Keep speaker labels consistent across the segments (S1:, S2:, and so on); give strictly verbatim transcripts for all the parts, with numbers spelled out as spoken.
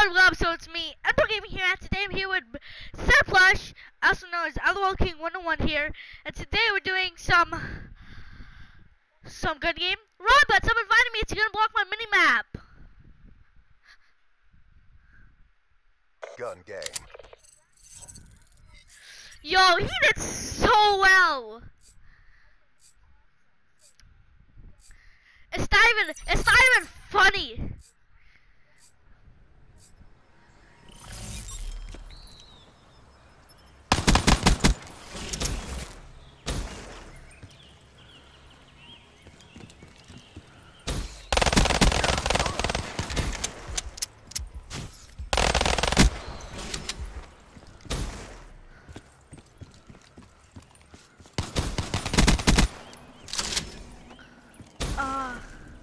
S1: What is up? So it's me, Emperor Gaming here, and today I'm here with Sir Plush, also known as LOL King one oh one here, and today we're doing some some good game. Robert, someone invited me to unblock my mini map.
S2: Gun game.
S1: Yo, he did so well. It's not even it's not even funny. Ah.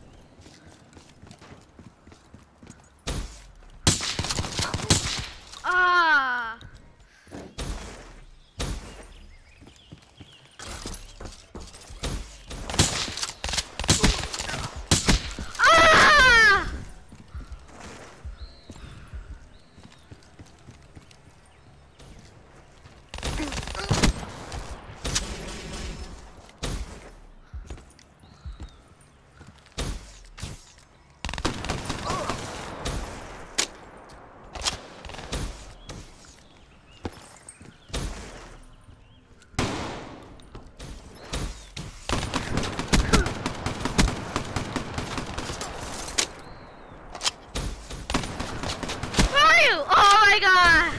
S1: Ah. Ah. Where are you? Oh my god.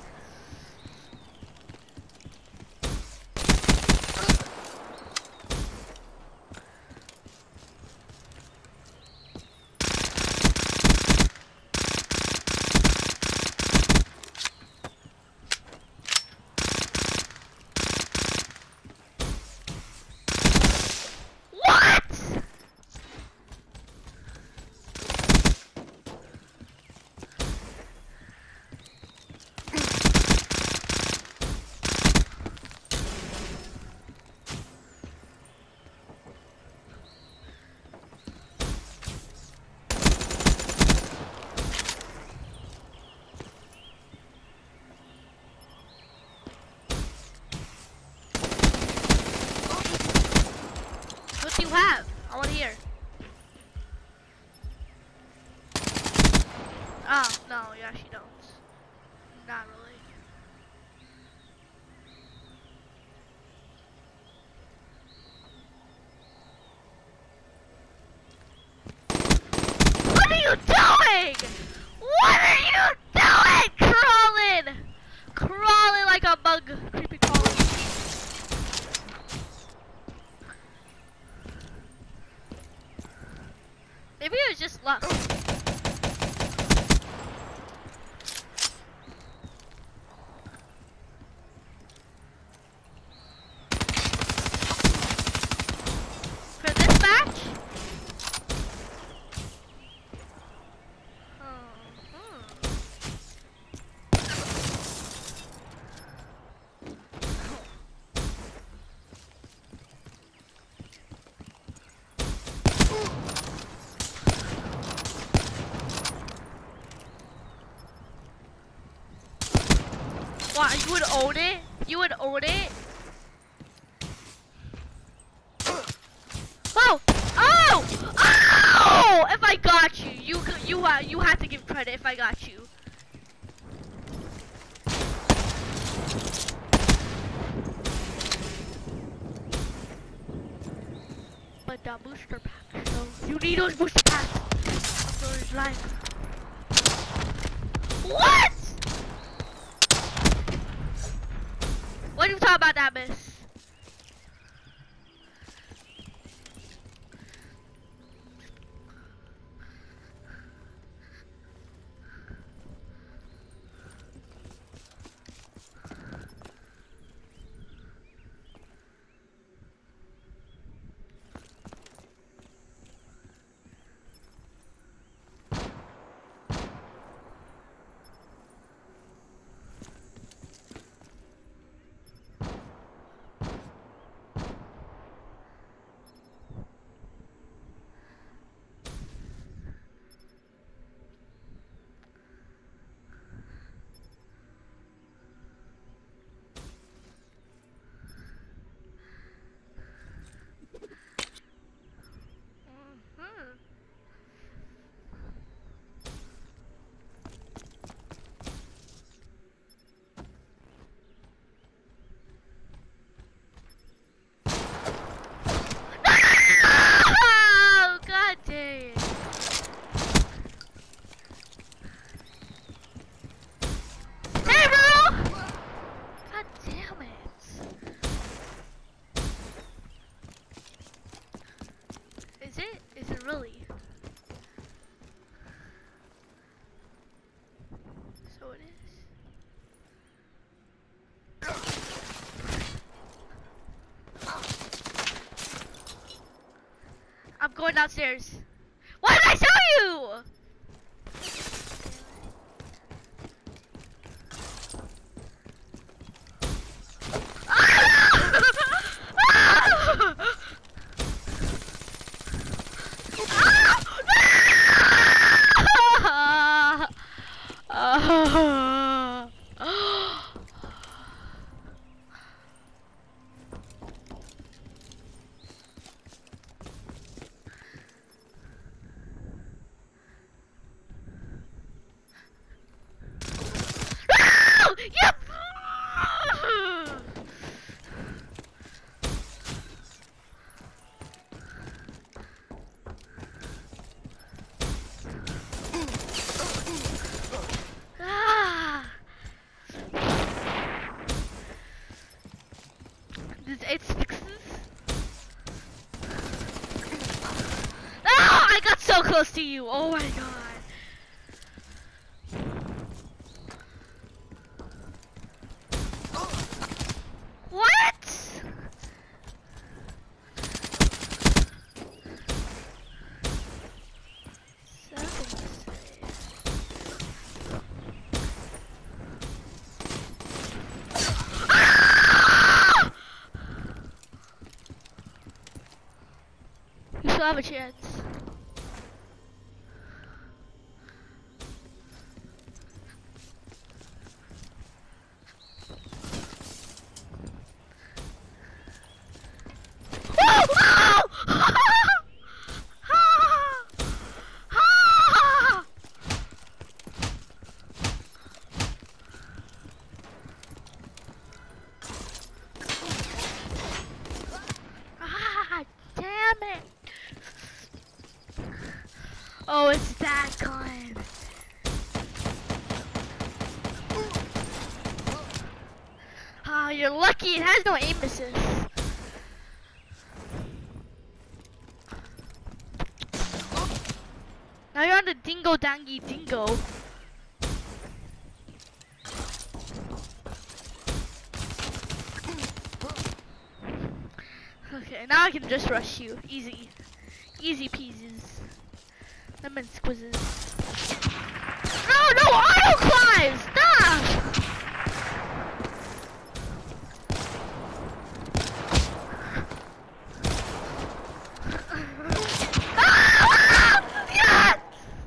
S1: What? What do you have? I want to hear. Oh, no, you actually don't. Not really. What are you doing? What are you doing? Crawling! Crawling like a bug. Creepy crawling. Maybe it was just luck. For this match? What, you would own it? You would own it? Oh! Oh! Oh! If I got you, you you uh, you have to give credit if I got you. But the booster pack, so you need those booster packs. So it's like, what? What are you talking about that, miss? downstairs. What did I tell you? Yep. Ah. This it's fixes. Ah! I got so close to you. Oh my god. You still have a chance. Oh, it's that gun. Ah, oh, you're lucky it has no aim assist. Now you're on the dingo dangy dingo. Okay, now I can just rush you. Easy. Easy peasies. Lemon squizzes. No, no, auto climb! Stop! Ah! Yes!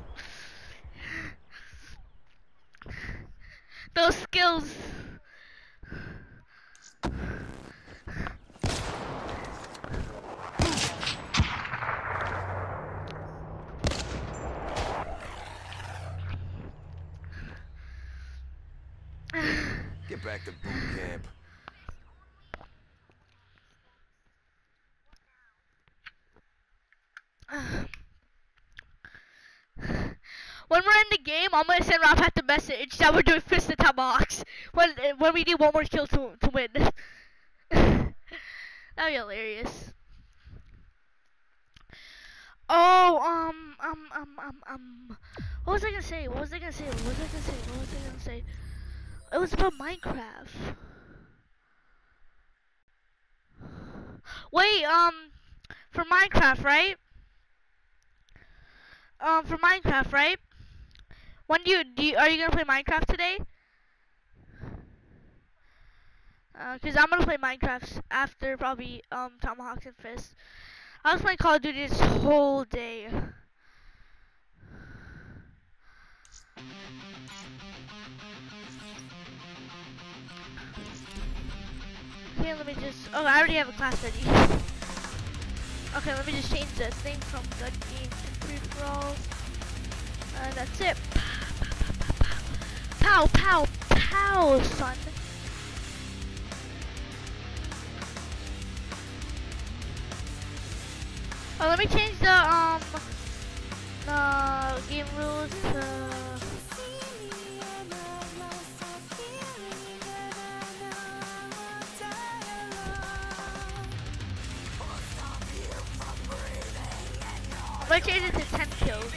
S1: Those skills.
S2: Get back to boot camp.
S1: When we're in the game, I'm gonna send Rapat the message that we're doing fist and tomahawks when when we need one more kill to to win. That'd be hilarious. Oh, um, um, um, um, um. What was I gonna say? What was I gonna say? What was I gonna say? What was I gonna say? It was about Minecraft. Wait, um, for Minecraft, right? Um, for Minecraft, right? When do you, do you, are you gonna play Minecraft today? Uh, cause I'm gonna play Minecraft after probably, um, Tomahawks and Fist. I was playing Call of Duty this whole day. Okay, let me just, oh, I already have a class ready. Okay, let me just change the thing from gun game to free for all. And that's it. Pow, pow, pow, son. Oh, let me change the, um, the game rules to... I'm gonna change it to ten kills.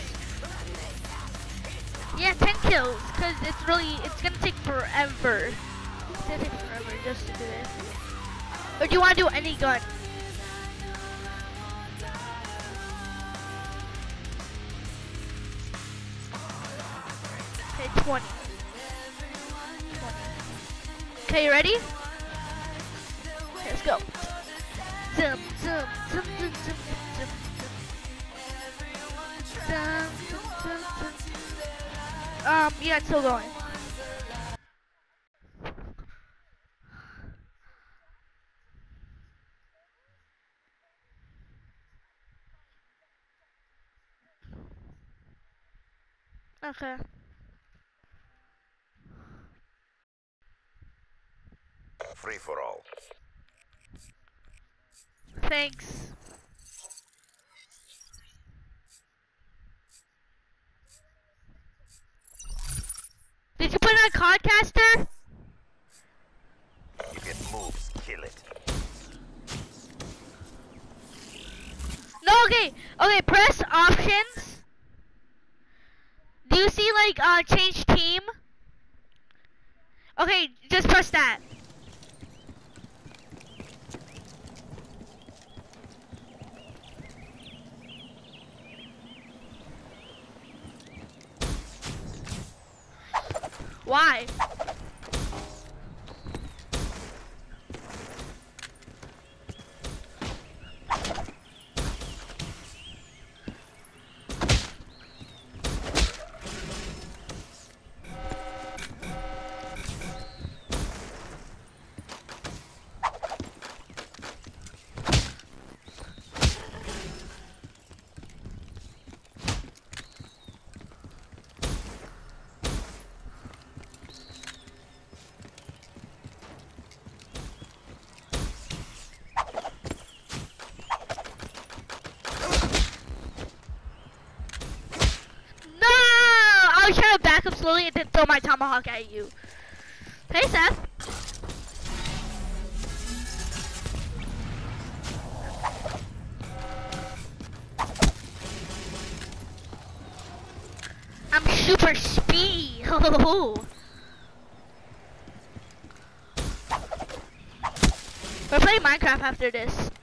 S1: Yeah, ten kills, cause it's really, it's gonna take forever. It's gonna take forever just to do this. Or do you wanna do any gun? twenty. Okay, you ready? Okay, let's go. Zoom, zoom, zoom, zoom, zoom, zoom, zoom. Zoom, zoom, zoom, zoom. Um, yeah, it's still going. Okay.
S2: Free for all.
S1: Thanks. Did you put on Codcaster?
S2: You get moves, kill it.
S1: No, okay. Okay, press options. Do you see like uh change team? Okay, just press that. Why? I was trying to back up slowly and then throw my tomahawk at you. Hey, Seth. I'm super speedy. We're playing Minecraft after this.